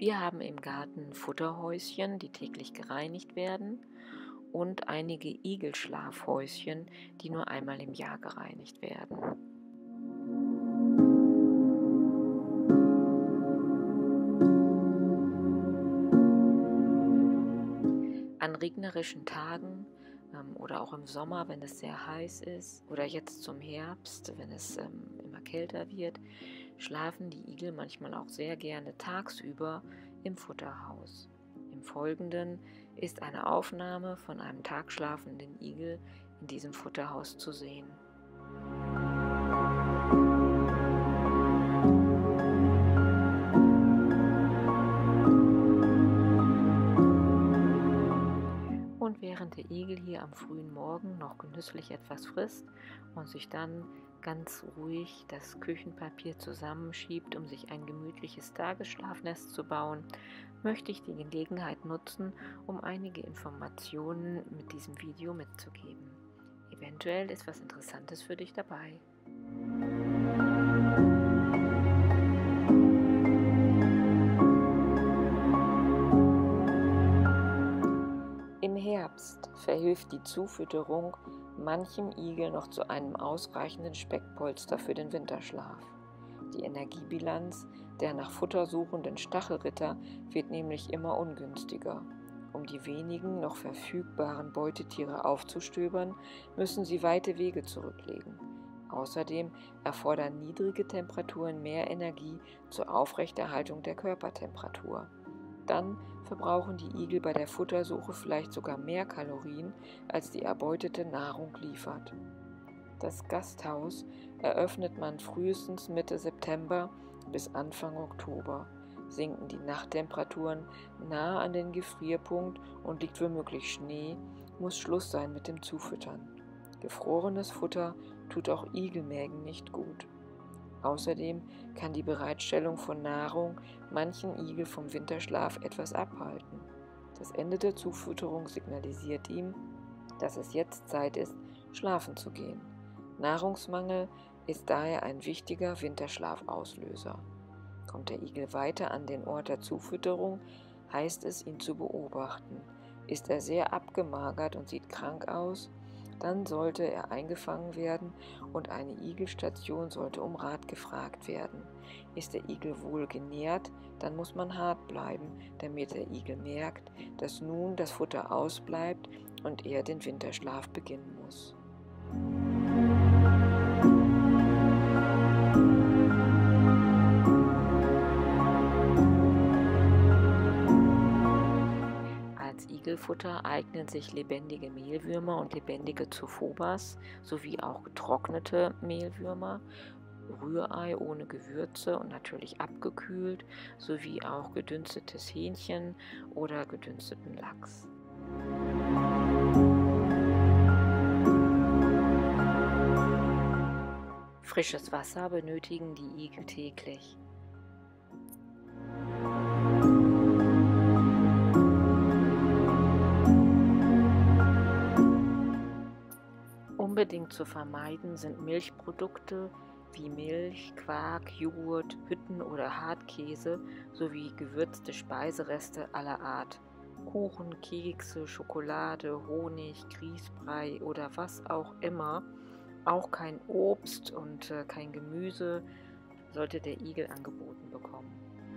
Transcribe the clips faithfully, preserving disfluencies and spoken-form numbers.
Wir haben im Garten Futterhäuschen, die täglich gereinigt werden, und einige Igelschlafhäuschen, die nur einmal im Jahr gereinigt werden. An regnerischen Tagen ähm, oder auch im Sommer, wenn es sehr heiß ist, oder jetzt zum Herbst, wenn es ähm, immer kälter wird, schlafen die Igel manchmal auch sehr gerne tagsüber im Futterhaus. Im Folgenden ist eine Aufnahme von einem tagschlafenden Igel in diesem Futterhaus zu sehen. Und während der Igel hier am frühen Morgen noch genüsslich etwas frisst und sich dann ganz ruhig das Küchenpapier zusammenschiebt, um sich ein gemütliches Tagesschlafnest zu bauen, möchte ich die Gelegenheit nutzen, um einige Informationen mit diesem Video mitzugeben. Eventuell ist was Interessantes für dich dabei. Im Herbst verhilft die Zufütterung manchem Igel noch zu einem ausreichenden Speckpolster für den Winterschlaf. Die Energiebilanz der nach Futter suchenden Stachelritter wird nämlich immer ungünstiger. Um die wenigen noch verfügbaren Beutetiere aufzustöbern, müssen sie weite Wege zurücklegen. Außerdem erfordern niedrige Temperaturen mehr Energie zur Aufrechterhaltung der Körpertemperatur. Dann verbrauchen die Igel bei der Futtersuche vielleicht sogar mehr Kalorien, als die erbeutete Nahrung liefert. Das Gasthaus eröffnet man frühestens Mitte September bis Anfang Oktober. Sinken die Nachttemperaturen nahe an den Gefrierpunkt und liegt womöglich Schnee, muss Schluss sein mit dem Zufüttern. Gefrorenes Futter tut auch Igelmägen nicht gut. Außerdem kann die Bereitstellung von Nahrung manchen Igel vom Winterschlaf etwas abhalten. Das Ende der Zufütterung signalisiert ihm, dass es jetzt Zeit ist, schlafen zu gehen. Nahrungsmangel ist daher ein wichtiger Winterschlafauslöser. Kommt der Igel weiter an den Ort der Zufütterung, heißt es, ihn zu beobachten. Ist er sehr abgemagert und sieht krank aus, dann sollte er eingefangen werden und eine Igelstation sollte um Rat gefragt werden. Ist der Igel wohl genährt, dann muss man hart bleiben, damit der Igel merkt, dass nun das Futter ausbleibt und er den Winterschlaf beginnen muss. Als Igelfutter eignen sich lebendige Mehlwürmer und lebendige Zophobas sowie auch getrocknete Mehlwürmer, Rührei ohne Gewürze und natürlich abgekühlt, sowie auch gedünstetes Hähnchen oder gedünsteten Lachs. Frisches Wasser benötigen die Igel täglich. Unbedingt zu vermeiden sind Milchprodukte wie Milch, Quark, Joghurt, Hütten- oder Hartkäse sowie gewürzte Speisereste aller Art. Kuchen, Kekse, Schokolade, Honig, Grießbrei oder was auch immer. Auch kein Obst und äh, kein Gemüse sollte der Igel angeboten bekommen.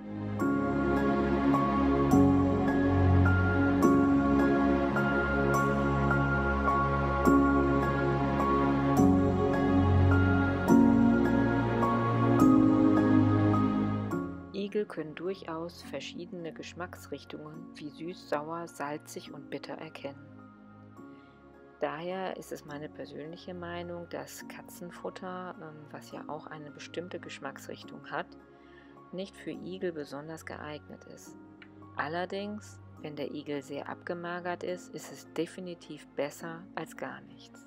Igel können durchaus verschiedene Geschmacksrichtungen wie süß, sauer, salzig und bitter erkennen. Daher ist es meine persönliche Meinung, dass Katzenfutter, was ja auch eine bestimmte Geschmacksrichtung hat, nicht für Igel besonders geeignet ist. Allerdings, wenn der Igel sehr abgemagert ist, ist es definitiv besser als gar nichts.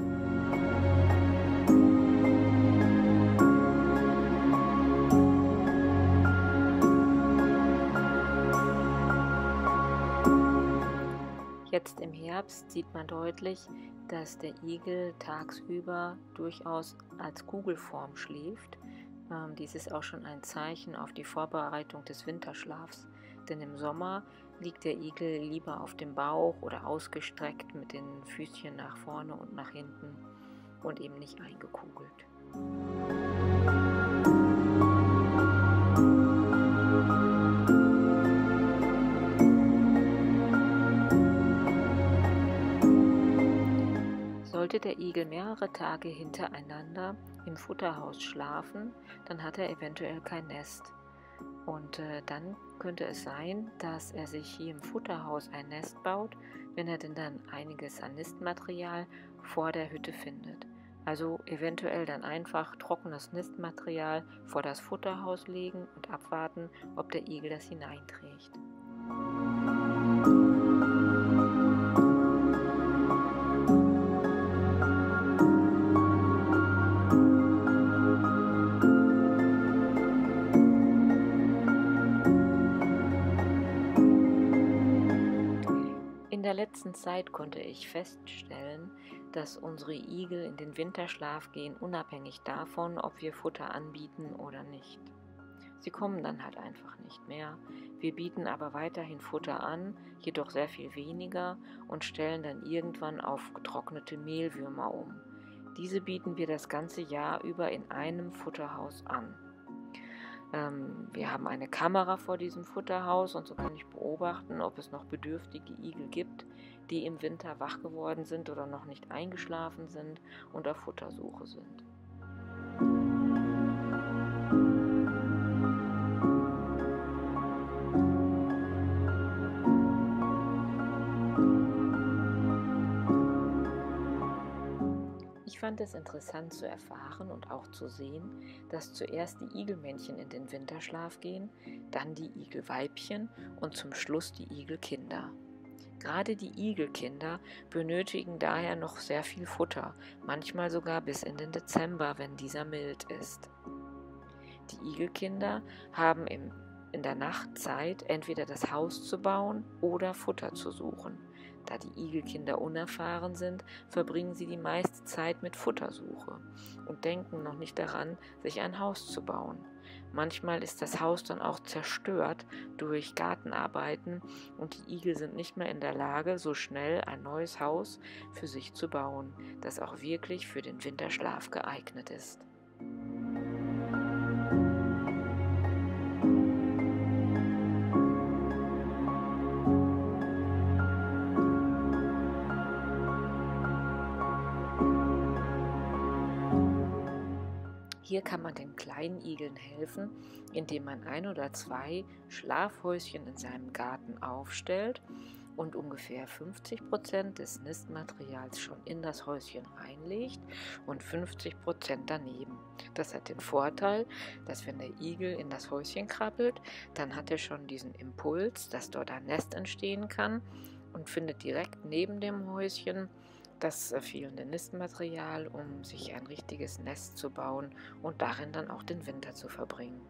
Jetzt im Herbst sieht man deutlich, dass der Igel tagsüber durchaus als Kugelform schläft. Ähm, dies ist auch schon ein Zeichen auf die Vorbereitung des Winterschlafs. denn im Sommer liegt der Igel lieber auf dem Bauch oder ausgestreckt mit den Füßchen nach vorne und nach hinten und eben nicht eingekugelt. Sollte der Igel mehrere Tage hintereinander im Futterhaus schlafen, dann hat er eventuell kein Nest. Und äh, dann könnte es sein, dass er sich hier im Futterhaus ein Nest baut, wenn er denn dann einiges an Nistmaterial vor der Hütte findet. Also eventuell dann einfach trockenes Nistmaterial vor das Futterhaus legen und abwarten, ob der Igel das hineinträgt. In der letzten Zeit konnte ich feststellen, dass unsere Igel in den Winterschlaf gehen, unabhängig davon, ob wir Futter anbieten oder nicht. Sie kommen dann halt einfach nicht mehr. Wir bieten aber weiterhin Futter an, jedoch sehr viel weniger und stellen dann irgendwann auf getrocknete Mehlwürmer um. Diese bieten wir das ganze Jahr über in einem Futterhaus an. Ähm, wir haben eine Kamera vor diesem Futterhaus und so kann ich beobachten, ob es noch bedürftige Igel gibt, die im Winter wach geworden sind oder noch nicht eingeschlafen sind und auf Futtersuche sind. Ich fand es interessant zu erfahren und auch zu sehen, dass zuerst die Igelmännchen in den Winterschlaf gehen, dann die Igelweibchen und zum Schluss die Igelkinder. Gerade die Igelkinder benötigen daher noch sehr viel Futter, manchmal sogar bis in den Dezember, wenn dieser mild ist. Die Igelkinder haben im, in der Nacht Zeit, entweder das Haus zu bauen oder Futter zu suchen. Da die Igelkinder unerfahren sind, verbringen sie die meiste Zeit mit Futtersuche und denken noch nicht daran, sich ein Haus zu bauen. Manchmal ist das Haus dann auch zerstört durch Gartenarbeiten und die Igel sind nicht mehr in der Lage, so schnell ein neues Haus für sich zu bauen, das auch wirklich für den Winterschlaf geeignet ist. Hier kann man den kleinen Igeln helfen, indem man ein oder zwei Schlafhäuschen in seinem Garten aufstellt und ungefähr fünfzig Prozent des Nistmaterials schon in das Häuschen reinlegt und fünfzig Prozent daneben. Das hat den Vorteil, dass wenn der Igel in das Häuschen krabbelt, dann hat er schon diesen Impuls, dass dort ein Nest entstehen kann und findet direkt neben dem Häuschen das fehlende Nistmaterial, um sich ein richtiges Nest zu bauen und darin dann auch den Winter zu verbringen.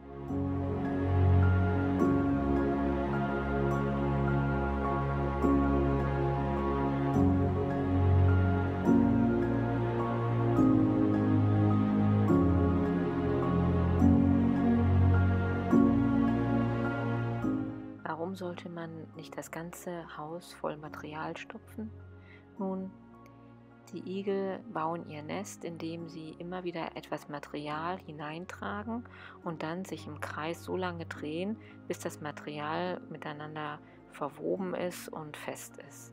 Warum sollte man nicht das ganze Haus voll Material stopfen? Nun, die Igel bauen ihr Nest, indem sie immer wieder etwas Material hineintragen und dann sich im Kreis so lange drehen, bis das Material miteinander verwoben ist und fest ist.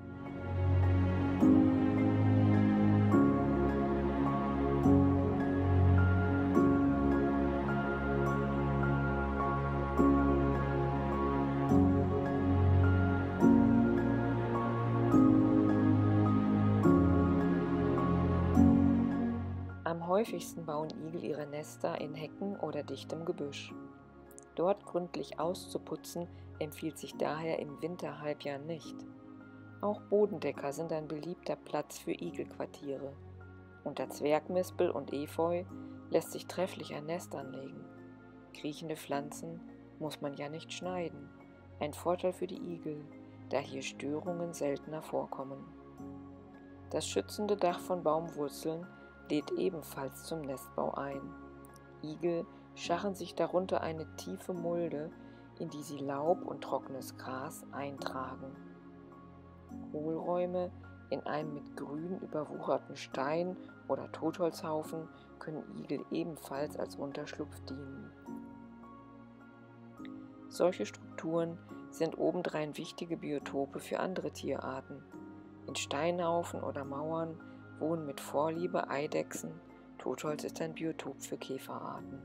Am häufigsten bauen Igel ihre Nester in Hecken oder dichtem Gebüsch. Dort gründlich auszuputzen, empfiehlt sich daher im Winterhalbjahr nicht. Auch Bodendecker sind ein beliebter Platz für Igelquartiere. Unter Zwergmispel und Efeu lässt sich trefflich ein Nest anlegen. Kriechende Pflanzen muss man ja nicht schneiden. Ein Vorteil für die Igel, da hier Störungen seltener vorkommen. Das schützende Dach von Baumwurzeln lädt ebenfalls zum Nestbau ein. Igel scharren sich darunter eine tiefe Mulde, in die sie Laub und trockenes Gras eintragen. Hohlräume in einem mit Grün überwucherten Stein- oder Totholzhaufen können Igel ebenfalls als Unterschlupf dienen. Solche Strukturen sind obendrein wichtige Biotope für andere Tierarten. In Steinhaufen oder Mauern wohnen mit Vorliebe Eidechsen, Totholz ist ein Biotop für Käferarten.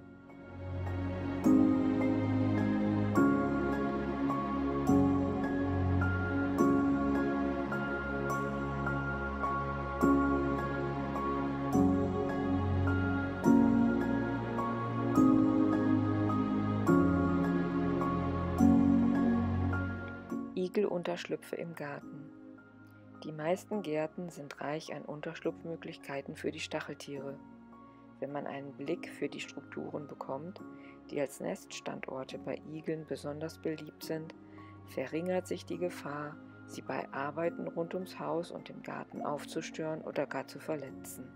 Igelunterschlüpfe im Garten. Die meisten Gärten sind reich an Unterschlupfmöglichkeiten für die Stacheltiere. Wenn man einen Blick für die Strukturen bekommt, die als Neststandorte bei Igeln besonders beliebt sind, verringert sich die Gefahr, sie bei Arbeiten rund ums Haus und im Garten aufzustören oder gar zu verletzen.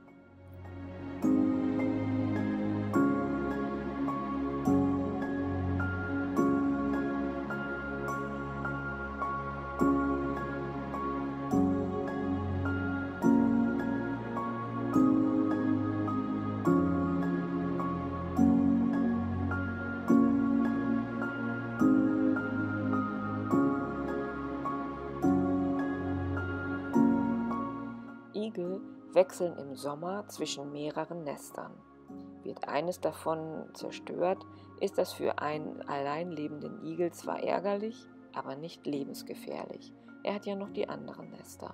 Igel wechseln im Sommer zwischen mehreren Nestern. Wird eines davon zerstört, ist das für einen allein lebenden Igel zwar ärgerlich, aber nicht lebensgefährlich. Er hat ja noch die anderen Nester.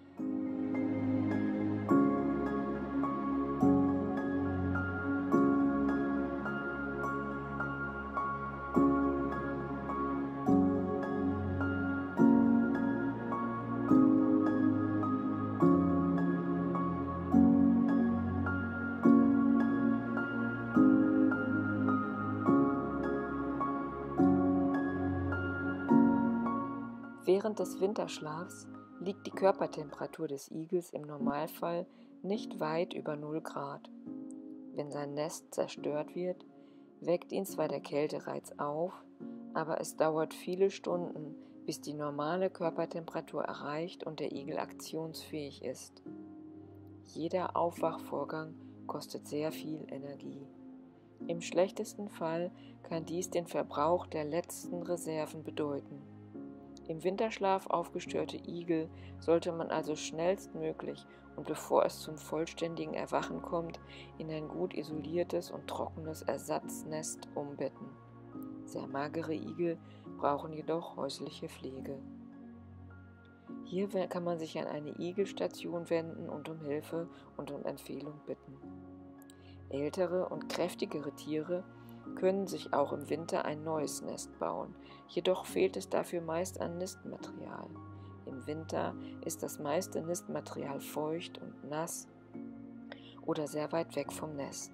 Während des Winterschlafs liegt die Körpertemperatur des Igels im Normalfall nicht weit über null Grad. Wenn sein Nest zerstört wird, weckt ihn zwar der Kältereiz auf, aber es dauert viele Stunden, bis die normale Körpertemperatur erreicht und der Igel aktionsfähig ist. Jeder Aufwachvorgang kostet sehr viel Energie. Im schlechtesten Fall kann dies den Verbrauch der letzten Reserven bedeuten. Im Winterschlaf aufgestörte Igel sollte man also schnellstmöglich und bevor es zum vollständigen Erwachen kommt, in ein gut isoliertes und trockenes Ersatznest umbetten. Sehr magere Igel brauchen jedoch häusliche Pflege. Hier kann man sich an eine Igelstation wenden und um Hilfe und um Empfehlung bitten. Ältere und kräftigere Tiere können sich auch im Winter ein neues Nest bauen, jedoch fehlt es dafür meist an Nistmaterial. Im Winter ist das meiste Nistmaterial feucht und nass oder sehr weit weg vom Nest.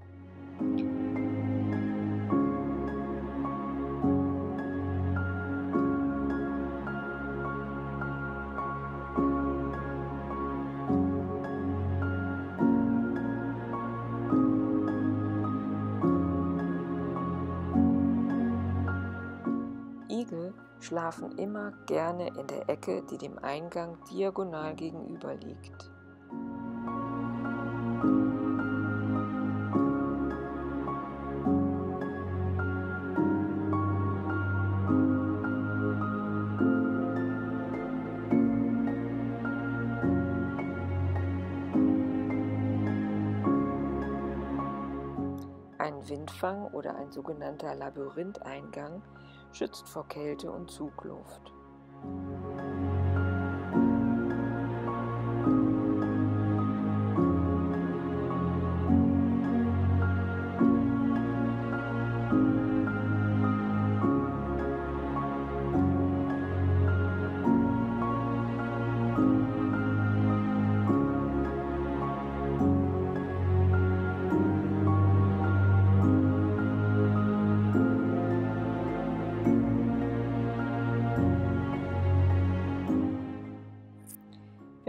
Igel schlafen immer gerne in der Ecke, die dem Eingang diagonal gegenüber liegt. Ein Windfang oder ein sogenannter Labyrintheingang schützt vor Kälte und Zugluft.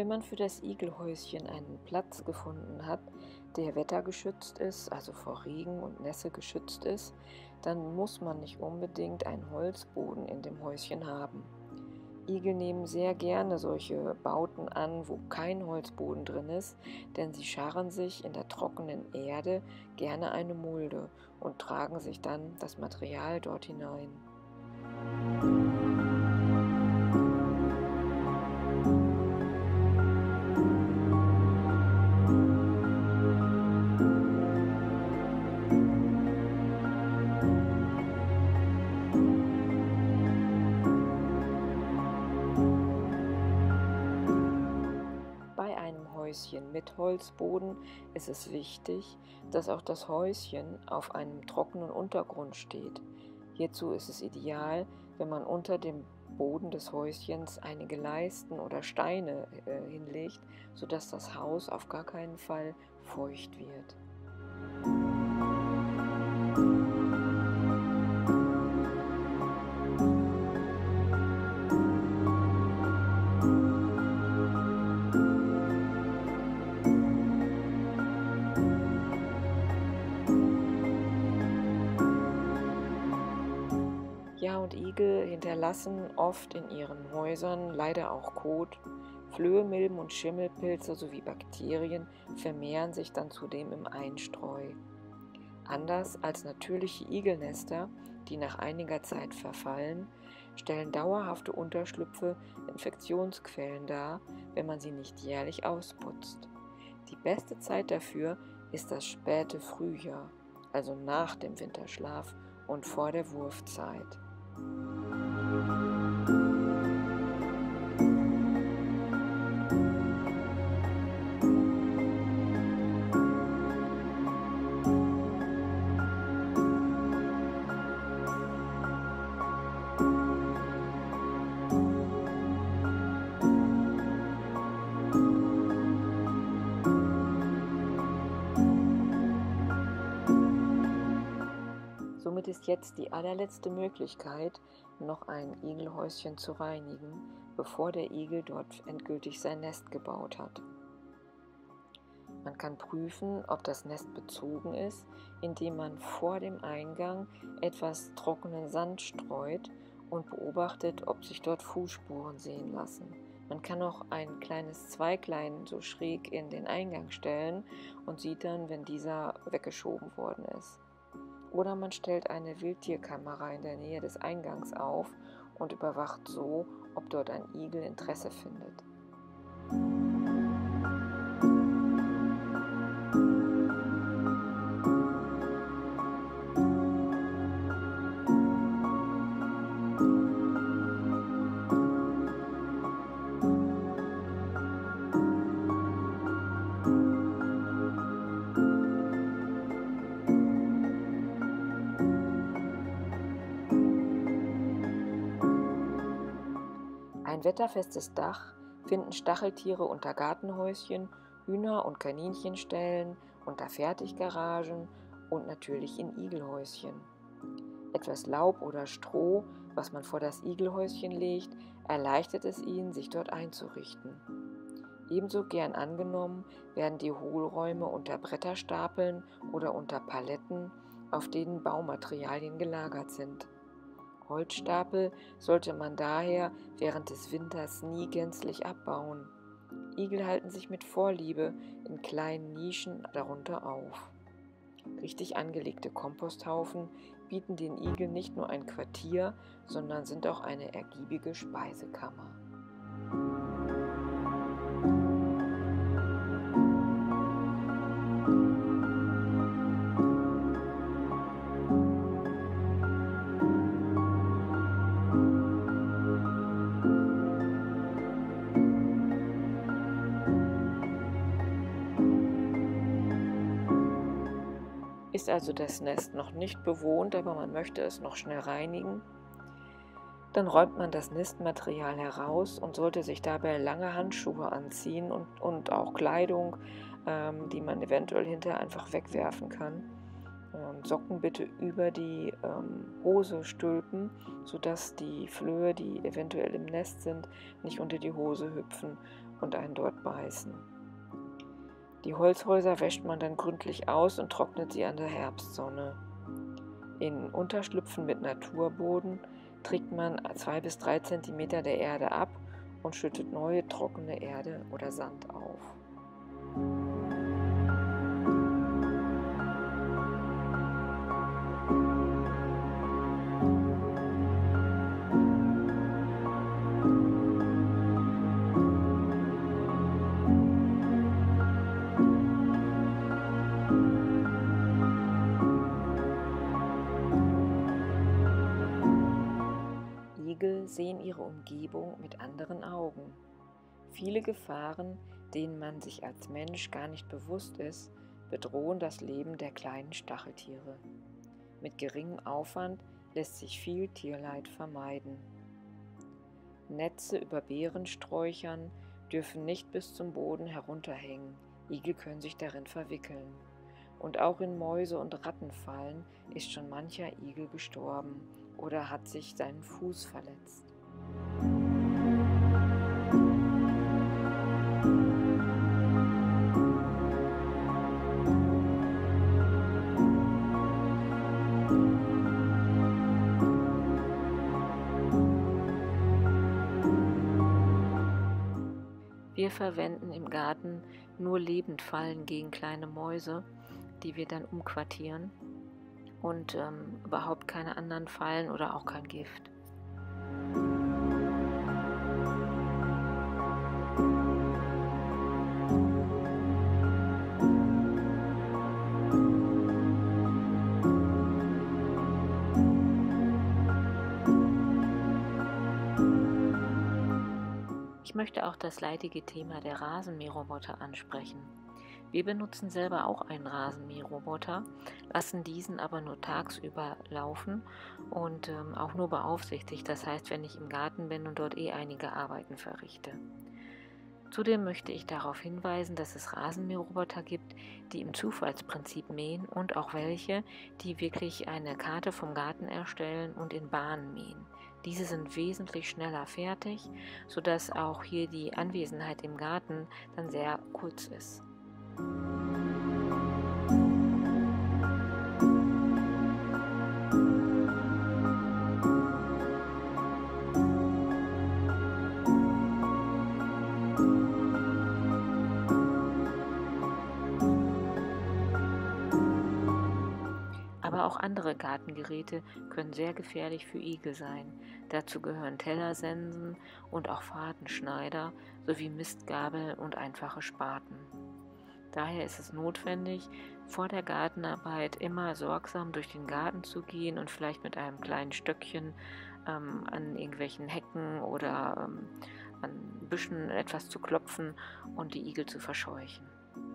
Wenn man für das Igelhäuschen einen Platz gefunden hat, der wettergeschützt ist, also vor Regen und Nässe geschützt ist, dann muss man nicht unbedingt einen Holzboden in dem Häuschen haben. Igel nehmen sehr gerne solche Bauten an, wo kein Holzboden drin ist, denn sie scharren sich in der trockenen Erde gerne eine Mulde und tragen sich dann das Material dort hinein. Bei einem Häuschen mit Holzboden ist es wichtig, dass auch das Häuschen auf einem trockenen Untergrund steht. Hierzu ist es ideal, wenn man unter dem Boden des Häuschens einige Leisten oder Steine äh, hinlegt, sodass das Haus auf gar keinen Fall feucht wird. Ja, und Igel hinterlassen oft in ihren Häusern leider auch Kot. Flöhe, Milben und Schimmelpilze sowie Bakterien vermehren sich dann zudem im Einstreu. Anders als natürliche Igelnester, die nach einiger Zeit verfallen, stellen dauerhafte Unterschlüpfe Infektionsquellen dar, wenn man sie nicht jährlich ausputzt. Die beste Zeit dafür ist das späte Frühjahr, also nach dem Winterschlaf und vor der Wurfzeit. Somit ist jetzt die allerletzte Möglichkeit, noch ein Igelhäuschen zu reinigen, bevor der Igel dort endgültig sein Nest gebaut hat. Man kann prüfen, ob das Nest bezogen ist, indem man vor dem Eingang etwas trockenen Sand streut und beobachtet, ob sich dort Fußspuren sehen lassen. Man kann auch ein kleines Zweiglein so schräg in den Eingang stellen und sieht dann, wenn dieser weggeschoben worden ist. Oder man stellt eine Wildtierkamera in der Nähe des Eingangs auf und überwacht so, ob dort ein Igel Interesse findet. Ein wetterfestes Dach finden Stacheltiere unter Gartenhäuschen, Hühner- und Kaninchenställen, unter Fertiggaragen und natürlich in Igelhäuschen. Etwas Laub oder Stroh, was man vor das Igelhäuschen legt, erleichtert es ihnen, sich dort einzurichten. Ebenso gern angenommen werden die Hohlräume unter Bretterstapeln oder unter Paletten, auf denen Baumaterialien gelagert sind. Holzstapel sollte man daher während des Winters nie gänzlich abbauen. Igel halten sich mit Vorliebe in kleinen Nischen darunter auf. Richtig angelegte Komposthaufen bieten den Igeln nicht nur ein Quartier, sondern sind auch eine ergiebige Speisekammer. Ist also das Nest noch nicht bewohnt, aber man möchte es noch schnell reinigen, dann räumt man das Nistmaterial heraus und sollte sich dabei lange Handschuhe anziehen und, und auch Kleidung, ähm, die man eventuell hinterher einfach wegwerfen kann. Ähm, Socken bitte über die ähm, Hose stülpen, sodass die Flöhe, die eventuell im Nest sind, nicht unter die Hose hüpfen und einen dort beißen. Die Holzhäuser wäscht man dann gründlich aus und trocknet sie an der Herbstsonne. In Unterschlüpfen mit Naturboden trägt man zwei bis drei Zentimeter der Erde ab und schüttet neue trockene Erde oder Sand auf. Igel sehen ihre Umgebung mit anderen Augen. Viele Gefahren, denen man sich als Mensch gar nicht bewusst ist, bedrohen das Leben der kleinen Stacheltiere. Mit geringem Aufwand lässt sich viel Tierleid vermeiden. Netze über Beerensträuchern dürfen nicht bis zum Boden herunterhängen, Igel können sich darin verwickeln. Und auch in Mäuse- und Rattenfallen ist schon mancher Igel gestorben oder hat sich seinen Fuß verletzt. Wir verwenden im Garten nur Lebendfallen gegen kleine Mäuse, die wir dann umquartieren und ähm, überhaupt keine anderen Fallen oder auch kein Gift. Ich möchte auch das leidige Thema der Rasenmäherroboter ansprechen. Wir benutzen selber auch einen Rasenmäherroboter, lassen diesen aber nur tagsüber laufen und ähm, auch nur beaufsichtigt, das heißt, wenn ich im Garten bin und dort eh einige Arbeiten verrichte. Zudem möchte ich darauf hinweisen, dass es Rasenmäherroboter gibt, die im Zufallsprinzip mähen und auch welche, die wirklich eine Karte vom Garten erstellen und in Bahnen mähen. Diese sind wesentlich schneller fertig, sodass auch hier die Anwesenheit im Garten dann sehr kurz ist. Aber auch andere Gartengeräte können sehr gefährlich für Igel sein. Dazu gehören Tellersensen und auch Fahrtenschneider sowie Mistgabel und einfache Spaten. Daher ist es notwendig, vor der Gartenarbeit immer sorgsam durch den Garten zu gehen und vielleicht mit einem kleinen Stöckchen ähm, an irgendwelchen Hecken oder ähm, an Büschen etwas zu klopfen und die Igel zu verscheuchen.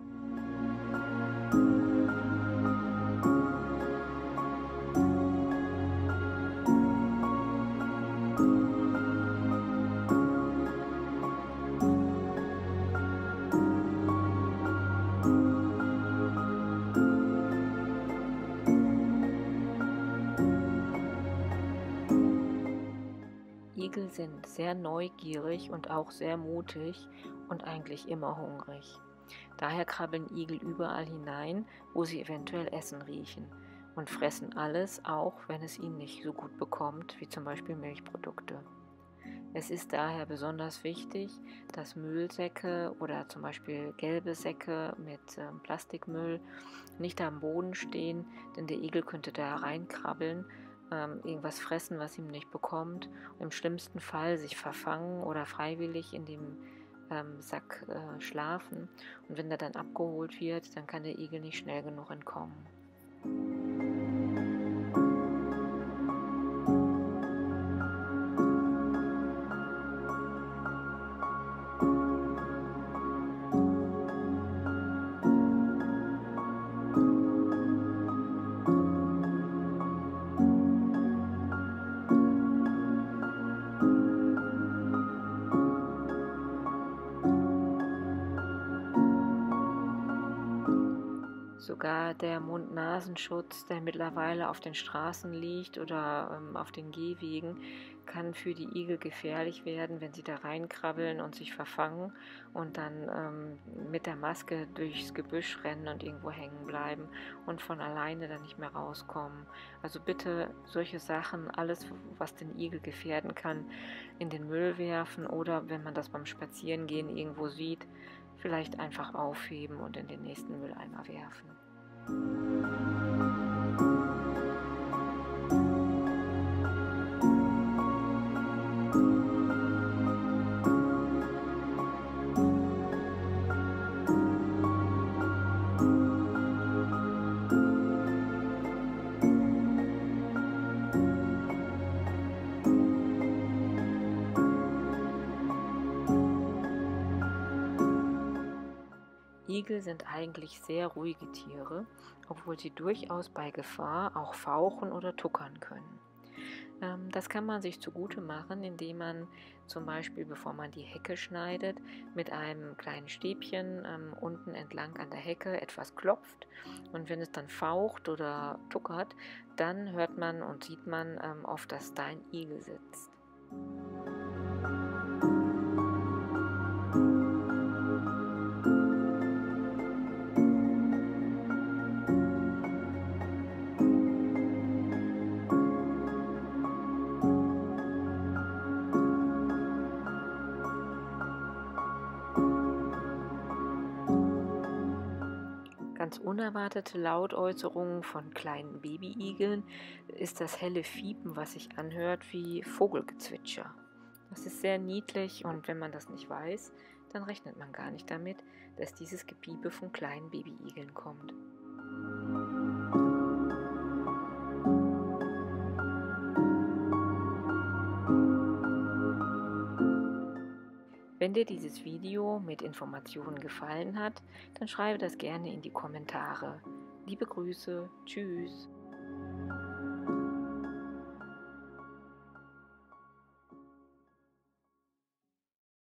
Igel sind sehr neugierig und auch sehr mutig und eigentlich immer hungrig. Daher krabbeln Igel überall hinein, wo sie eventuell Essen riechen und fressen alles, auch wenn es ihnen nicht so gut bekommt, wie zum Beispiel Milchprodukte. Es ist daher besonders wichtig, dass Müllsäcke oder zum Beispiel gelbe Säcke mit äh, Plastikmüll nicht am Boden stehen, denn der Igel könnte da reinkrabbeln, ähm, irgendwas fressen, was ihm nicht bekommt, und im schlimmsten Fall sich verfangen oder freiwillig in dem ähm, Sack äh, schlafen. Und wenn er dann abgeholt wird, dann kann der Igel nicht schnell genug entkommen. Sogar der Mund-Nasenschutz, der mittlerweile auf den Straßen liegt oder ähm, auf den Gehwegen, kann für die Igel gefährlich werden, wenn sie da reinkrabbeln und sich verfangen und dann ähm, mit der Maske durchs Gebüsch rennen und irgendwo hängen bleiben und von alleine dann nicht mehr rauskommen. Also bitte solche Sachen, alles, was den Igel gefährden kann, in den Müll werfen oder wenn man das beim Spazierengehen irgendwo sieht, vielleicht einfach aufheben und in den nächsten Mülleimer werfen. Igel sind eigentlich sehr ruhige Tiere, obwohl sie durchaus bei Gefahr auch fauchen oder tuckern können. Ähm, das kann man sich zugute machen, indem man zum Beispiel, bevor man die Hecke schneidet, mit einem kleinen Stäbchen ähm, unten entlang an der Hecke etwas klopft. Und wenn es dann faucht oder tuckert, dann hört man und sieht man ähm, oft, dass da ein Igel sitzt. Ganz unerwartete Lautäußerungen von kleinen Babyigeln ist das helle Fiepen, was sich anhört wie Vogelgezwitscher. Das ist sehr niedlich und wenn man das nicht weiß, dann rechnet man gar nicht damit, dass dieses Gepiepe von kleinen Babyigeln kommt. Wenn dir dieses Video mit Informationen gefallen hat, dann schreibe das gerne in die Kommentare. Liebe Grüße, tschüss!